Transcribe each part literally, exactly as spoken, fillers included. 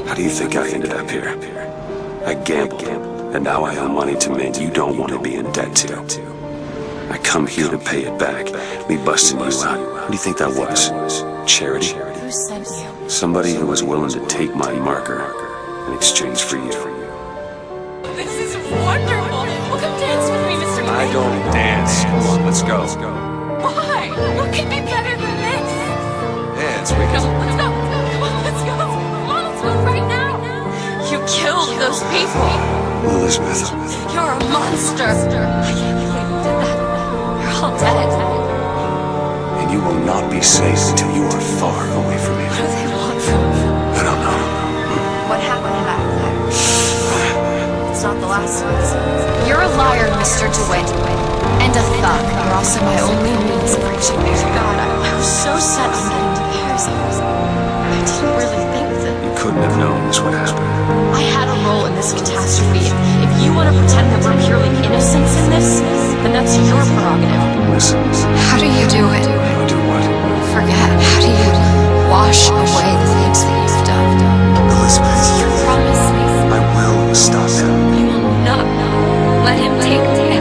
How do you think I ended up here? I gambled, and now I owe money to men you don't want to be in debt to. I come here to pay it back. Me busting you out. What do you think that was? Charity? Who sent you? Somebody who was willing to take my marker in exchange for you. This is wonderful! Well, come dance with me, Mister I don't dance. Come on, let's go. Why? What could be better than this? Dance, we Come can... on, let's go! Come on, let's go! Come on, let's go right now! You killed those people! Elizabeth. You're a monster! I can't believe you did that. You're all dead. And you will not be safe until you are far away from me. What do they want from you? I don't know. What happened back there? It's not the last one. You're a liar, Mister DeWitt. And a thug. You're also my only means of reaching me. God, I, I was so set on getting to Paris. I didn't really think that... You couldn't have known this would happen. I had a role in this catastrophe. If you want to pretend that we're purely innocents in this, then that's your prerogative. Listen. How do you do it? Do what? Forget. How do you wash away the things that you've done? Elizabeth. You promise me. I will stop him. You will not let him take Nick.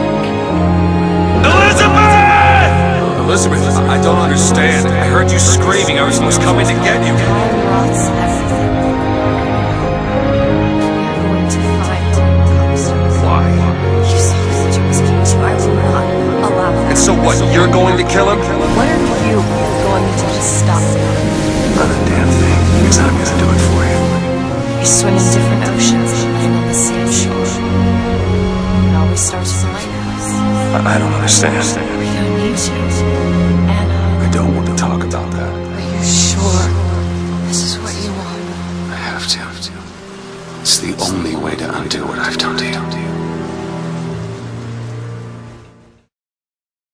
Elizabeth! Elizabeth, I don't understand. I heard you screaming. I was, was coming to get you. Rots everything. You're going to find Comstock. Why? You saw the situation too. I will not allow that. And so what? You're going to kill him? What are you going to do to stop me? Not a damn thing, because I'm gonna do it for you. We swim in different oceans and on the same shore. It always starts with a lighthouse. I, I don't understand. We don't need to. Anna, I don't want to talk about that. are you sure this is what you want? I have to. It's the only way to undo what I've done to you.